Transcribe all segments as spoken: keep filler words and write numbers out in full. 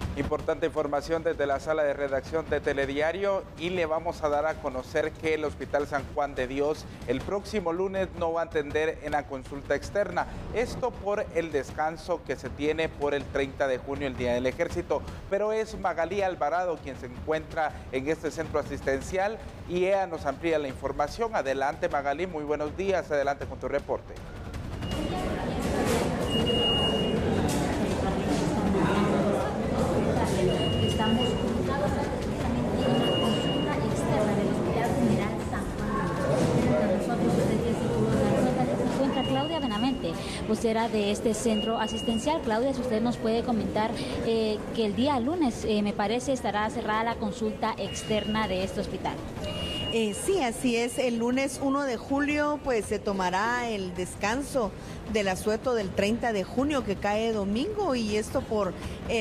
Importante información desde la sala de redacción de Telediario y le vamos a dar a conocer que el Hospital San Juan de Dios el próximo lunes no va a atender en la consulta externa. Esto por el descanso que se tiene por el treinta de junio, el Día del Ejército. Pero es Magalí Alvarado quien se encuentra en este centro asistencial y ella nos amplía la información. Adelante, Magalí, muy buenos días. Adelante con tu reporte. Estamos ubicados precisamente en la consulta externa del Hospital General San Juan de Dios. Nosotros desde ese seguro se encuentra Claudia Benavente, vocera de este centro asistencial. Claudia, si usted nos puede comentar eh, que el día lunes, eh, me parece, estará cerrada la consulta externa de este hospital. Eh, sí, así es. El lunes uno de julio pues se tomará el descanso del asueto del treinta de junio que cae domingo, y esto por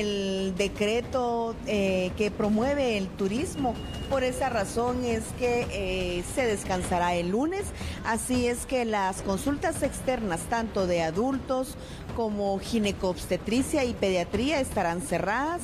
el decreto eh, que promueve el turismo. Por esa razón es que eh, se descansará el lunes. Así es que las consultas externas, tanto de adultos como ginecobstetricia y pediatría, estarán cerradas.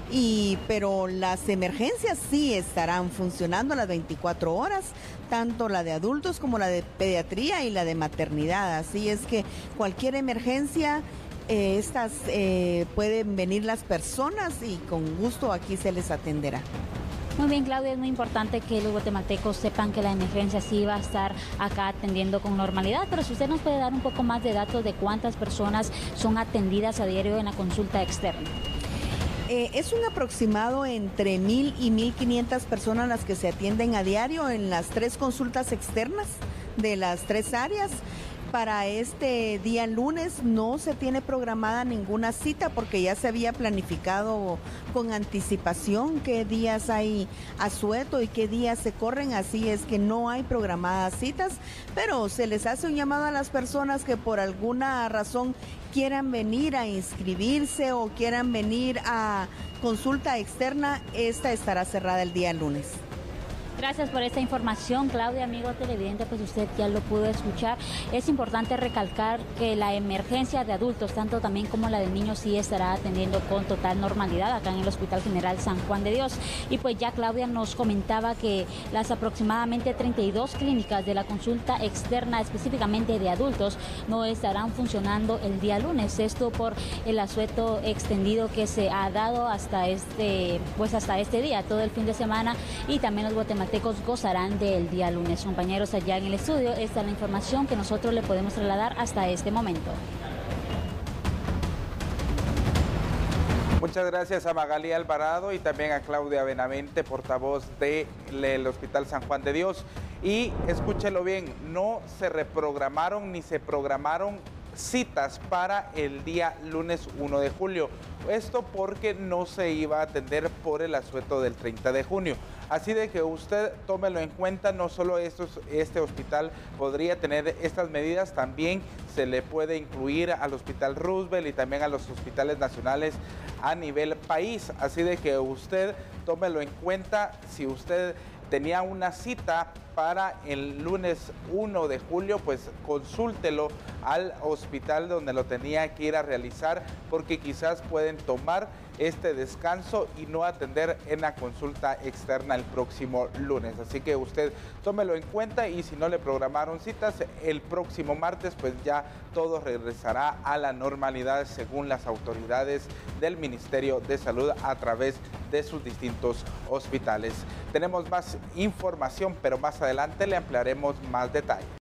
Y, pero las emergencias sí estarán funcionando las veinticuatro horas, tanto la de adultos como la de pediatría y la de maternidad. Así es que cualquier emergencia, eh, estas eh, pueden venir las personas y con gusto aquí se les atenderá. Muy bien, Claudia, es muy importante que los guatemaltecos sepan que la emergencia sí va a estar acá atendiendo con normalidad, pero si usted nos puede dar un poco más de datos de cuántas personas son atendidas a diario en la consulta externa. Eh, es un aproximado entre mil y mil quinientas personas las que se atienden a diario en las tres consultas externas de las tres áreas. Para este día lunes no se tiene programada ninguna cita porque ya se había planificado con anticipación qué días hay asueto y qué días se corren, así es que no hay programadas citas, pero se les hace un llamado a las personas que por alguna razón quieran venir a inscribirse o quieran venir a consulta externa. Esta estará cerrada el día lunes. Gracias por esta información, Claudia. Amigo televidente, pues usted ya lo pudo escuchar. Es importante recalcar que la emergencia de adultos, tanto también como la de niños, sí estará atendiendo con total normalidad acá en el Hospital General San Juan de Dios. Y pues ya Claudia nos comentaba que las aproximadamente treinta y dos clínicas de la consulta externa, específicamente de adultos, no estarán funcionando el día lunes. Esto por el asueto extendido que se ha dado hasta este, pues hasta este día, todo el fin de semana, y también los guatemaltecos gozarán del día lunes. Compañeros, allá en el estudio, esta es la información que nosotros le podemos trasladar hasta este momento. Muchas gracias a Magalí Alvarado y también a Claudia Benavente, portavoz del Hospital San Juan de Dios. Y escúchelo bien, no se reprogramaron ni se programaron citas para el día lunes uno de julio. Esto porque no se iba a atender por el asueto del treinta de junio. Así de que usted tómelo en cuenta, no solo estos, este hospital podría tener estas medidas, también se le puede incluir al Hospital Roosevelt y también a los hospitales nacionales a nivel país. Así de que usted tómelo en cuenta. Si usted tenía una cita para el lunes uno de julio, pues consúltelo al hospital donde lo tenía que ir a realizar, porque quizás pueden tomar este descanso y no atender en la consulta externa el próximo lunes. Así que usted tómelo en cuenta, y si no le programaron citas, el próximo martes pues ya todo regresará a la normalidad según las autoridades del Ministerio de Salud a través de sus distintos hospitales. Tenemos más información, pero más adelante le ampliaremos más detalles.